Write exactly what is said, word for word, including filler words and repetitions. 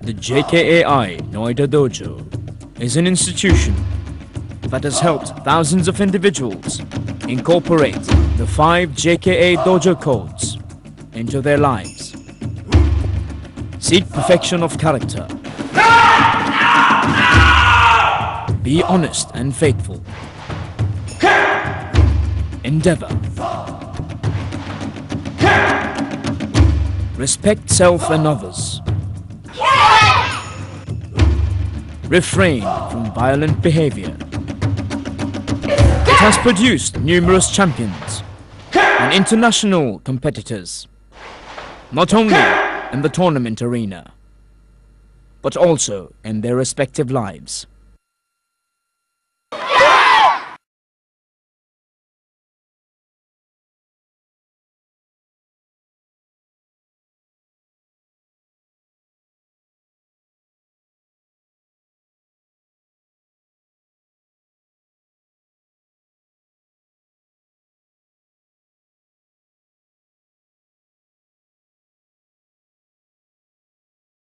The J K A I NOIDA Dojo is an institution that has helped thousands of individuals incorporate the five J K A Dojo codes into their lives. Seek perfection of character. Be honest and faithful. Endeavor. Respect self and others. Refrain from violent behavior. It has produced numerous champions and international competitors, not only in the tournament arena, but also in their respective lives.